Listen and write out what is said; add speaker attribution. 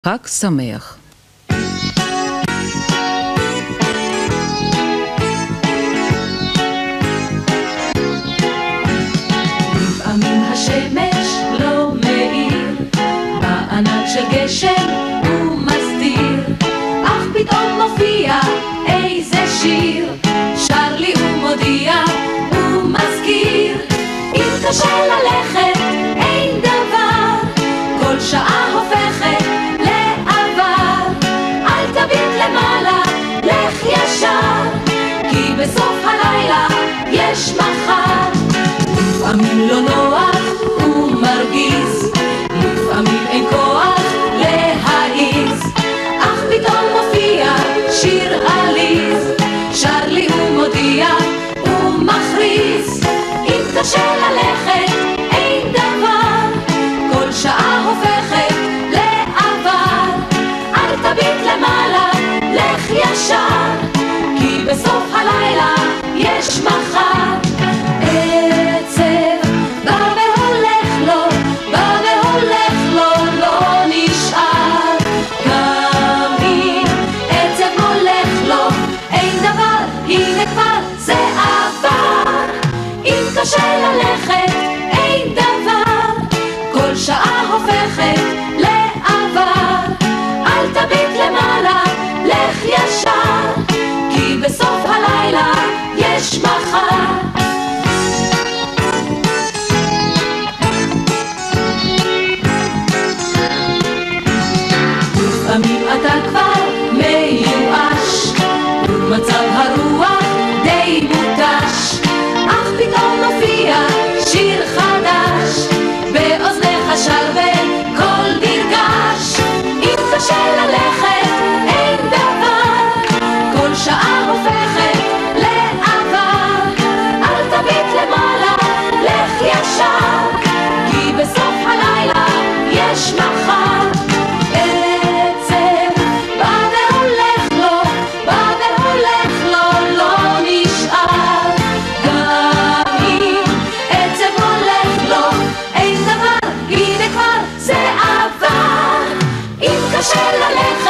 Speaker 1: חג שמח.
Speaker 2: לפעמים השמש לא מאיר, בענן של גשם הוא מסתיר, אך פתאום מופיע איזה שיר, שר לי ומודיע ומזכיר, אם קשה ללכת אין דבר, כל שעה הופכת לעבר, אל תביט למעלה, לך ישר, כי בסוף הלילה יש מחר. לפעמים לא נוח ומרגיז, לפעמים אין כוח להעיז, אך פתאום מופיע שיר עליז, שר לי ומודיע ומכריז, אם קשה ללכת אין דבר, כל שעה הופכת לעבר, אל תביט למעלה, לך ישר, כי בסוף הלילה יש מחר. עצב בא והולך לו, בא והולך לו, לא נשאר, גם אם עצב הולך לו, אין דבר, הנה כבר זה עבר, אם קשה ללכת אין דבר, כל שעה הופכת לעבר, אל תביט למעלה, לך ישר, כי בסוף הלילה יש מחר. לפעמים אתה כבר מיואש, ומצב הרוח די מותש, אך פתאום מופיע שיר חדש, באוזניך שר בקול נרגש, אם קשה ללכת אין דבר, כל שעה הופכת לעבר, אל תביט למעלה, לך ישר, כי בסוף הלילה יש מחר. קשה ללכת